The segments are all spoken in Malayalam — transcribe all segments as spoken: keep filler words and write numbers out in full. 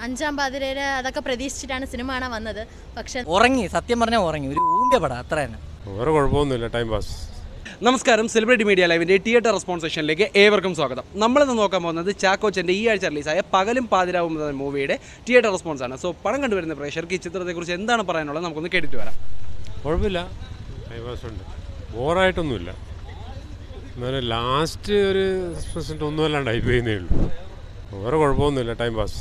അഞ്ചാം പാതിരയില് അതൊക്കെ പ്രതീക്ഷിച്ചിട്ടാണ് സിനിമ കാണാൻ വന്നത്. പക്ഷെ ഉറങ്ങി, സത്യം പറഞ്ഞാൽ ഉറങ്ങി. ഒരു ഊമ്പിയ പടം, അത്ര തന്നെ. വേറെ കുഴപ്പമൊന്നുമില്ല, ടൈം പാസ്. നമസ്കാരം, സെലിബ്രിറ്റി മീഡിയ ലൈവിൻ്റെ തിയേറ്റർ റെസ്പോൺസ് സെഷനിലേക്ക് ഏവർക്കും സ്വാഗതം. നമ്മളിന്ന് നോക്കാൻ പോകുന്നത് ചാക്കോച്ചൻ്റെ ഈ ആഴ്ച റിലീസായ പകലും പാതിരാവും എന്ന മൂവിയുടെ തിയേറ്റർ റെസ്പോൺസ് ആണ്. സോ പടം കണ്ടുവരുന്ന പ്രേക്ഷകർക്ക് ഈ ചിത്രത്തെക്കുറിച്ച് എന്താണ് പറയാനുള്ളത് നമുക്കൊന്ന് കേട്ടിട്ട് വരാം. കുഴപ്പമില്ല, ടൈം പാസ് ഉണ്ട്, ബോറായിട്ടൊന്നുമില്ല. എന്നാലും ലാസ്റ്റ് ഒരു പെർസെൻറ്റ് ഒന്നും അല്ലാണ്ട് ഹൈപ്പ് ചെയ്യുന്നേ ഉള്ളൂ. വേറെ കുഴപ്പമൊന്നുമില്ല, ടൈം പാസ്.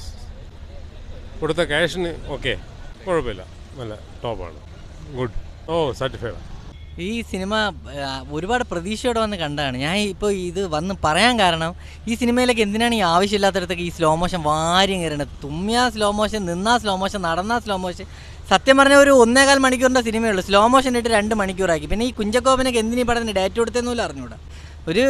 കൊടുത്ത ക്യാഷിന് ഓക്കെ, കുഴപ്പമില്ല, നല്ല ടോപ്പാണ്, ഗുഡ്. ഓ സാറ്റിസ്ഫൈഡ്. ഈ സിനിമ ഒരുപാട് പ്രതീക്ഷയോടെ വന്ന് കണ്ടതാണ് ഞാൻ. ഇപ്പോൾ ഇത് വന്ന് പറയാൻ കാരണം, ഈ സിനിമയിലേക്ക് എന്തിനാണ് ഈ ആവശ്യമില്ലാത്തടത്തൊക്കെ ഈ സ്ലോ മോഷൻ വാരി കയറേണ്ടത്. തുമ്മിയാ സ്ലോ മോഷൻ, നിന്നാ സ്ലോ മോഷൻ, നടന്നാ സ്ലോ മോഷൻ. സത്യം പറഞ്ഞാൽ ഒരു ഒന്നേകാൽ മണിക്കൂറിൻ്റെ സിനിമയുള്ളൂ, സ്ലോ മോഷൻ ഇട്ട് രണ്ട് മണിക്കൂറാക്കി. പിന്നെ ഈ കുഞ്ചക്കോപ്പനൊക്കെ എന്തിനീ പടത്തിന് ഡേറ്റ് കൊടുത്തെന്നുമില്ല അറിഞ്ഞൂടാ. ഒരു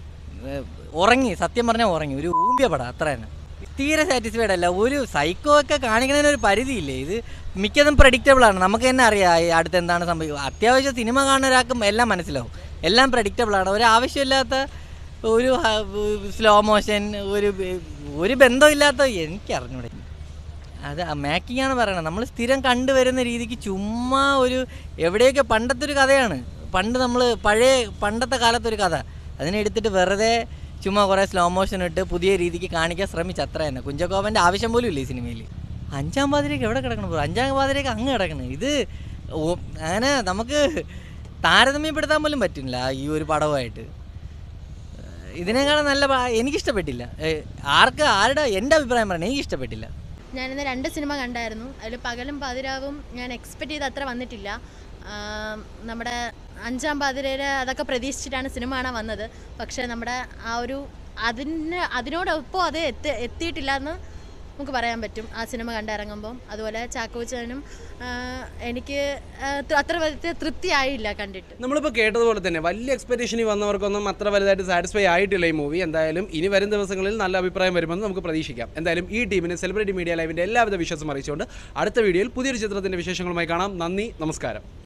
ഉറങ്ങി, സത്യം പറഞ്ഞാൽ ഉറങ്ങി. ഒരു ഊമ്പിയ പടം, അത്ര തന്നെ. തീരെ സാറ്റിസ്ഫൈഡ് അല്ല. ഒരു സൈക്കോ ഒക്കെ കാണിക്കുന്നതിന് ഒരു പരിധിയില്ലേ. ഇത് മിക്കതും പ്രഡിക്റ്റബിളാണ്, നമുക്ക് തന്നെ അറിയാം അടുത്ത് എന്താണ് സംഭവിക്കുക. അത്യാവശ്യം സിനിമ കാണുന്ന ഒരാൾക്കും എല്ലാം മനസ്സിലാവും, എല്ലാം പ്രഡിക്റ്റബിളാണ്. ഒരു ആവശ്യമില്ലാത്ത ഒരു സ്ലോ മോഷൻ, ഒരു ഒരു ബന്ധമില്ലാത്ത, എനിക്കറിഞ്ഞൂടെ. അത് മേക്കിംഗ് ആണ് പറയണത്. നമ്മൾ സ്ഥിരം കണ്ടുവരുന്ന രീതിക്ക് ചുമ്മാ ഒരു എവിടെയൊക്കെ പണ്ടത്തെ ഒരു കഥയാണ്. പണ്ട് നമ്മൾ പഴയ പണ്ടത്തെ കാലത്തൊരു കഥ അതിനെ എടുത്തിട്ട് വെറുതെ ചുമ്മാ കുറേ സ്ലോ മോഷൻ ഇട്ട് പുതിയ രീതിക്ക് കാണിക്കാൻ ശ്രമിച്ചു, അത്ര തന്നെ. കുഞ്ചക്കോപ്പൻ്റെ ആവശ്യം പോലും ഇല്ല ഈ സിനിമയിൽ. അഞ്ചാം പാതിരയ്ക്ക് എവിടെ കിടക്കണം ബ്രോ? അഞ്ചാം പാതിരയ്ക്ക് അങ്ങ് കിടക്കണം. ഇത് അങ്ങനെ നമുക്ക് താരതമ്യപ്പെടുത്താൻ പോലും പറ്റില്ല ഈ ഒരു പടവുമായിട്ട്. ഇതിനേക്കാളും നല്ല എനിക്കിഷ്ടപ്പെട്ടില്ല. ആർക്ക് ആരുടെ എൻ്റെ അഭിപ്രായം പറയണേ, എനിക്കിഷ്ടപ്പെട്ടില്ല. ഞാനിന്ന് രണ്ട് സിനിമ കണ്ടായിരുന്നു. അതിൽ പകലും പാതിരാവും ഞാൻ എക്സ്പെക്റ്റ് ചെയ്ത് അത്ര വന്നിട്ടില്ല. നമ്മുടെ അഞ്ചാം പാതിരയില് അതൊക്കെ പ്രതീക്ഷിച്ചിട്ടാണ് സിനിമ കാണാൻ വന്നത്. പക്ഷെ നമ്മുടെ ആ ഒരു അതിന് അതിനോടൊപ്പം അത് എത്തി എത്തിയിട്ടില്ല എന്ന് നമുക്ക് പറയാൻ പറ്റും ആ സിനിമ കണ്ടിറങ്ങുമ്പം. അതുപോലെ ചാക്കോച്ചനും എനിക്ക് അത്ര വലിയ തൃപ്തിയായില്ല കണ്ടിട്ട്. നമ്മളിപ്പോൾ കേട്ടതുപോലെ തന്നെ വലിയ എക്സ്പെക്ടേഷനിൽ വന്നവർക്കൊന്നും അത്ര വലുതായിട്ട് സാറ്റിസ്ഫൈ ആയിട്ടില്ല ഈ മൂവി. എന്തായാലും ഇനി വരും ദിവസങ്ങളിൽ നല്ല അഭിപ്രായം വരുമെന്ന് നമുക്ക് പ്രതീക്ഷിക്കാം. എന്തായാലും ഈ ടീമിന് സെലിബ്രിറ്റി മീഡിയ ലൈവിൻ്റെ എല്ലാവിധ വിശ്വാസം അറിയിച്ചുകൊണ്ട് അടുത്ത വീഡിയോയിൽ പുതിയൊരു ചിത്രത്തിൻ്റെ വിശേഷങ്ങളുമായി കാണാം. നന്ദി, നമസ്കാരം.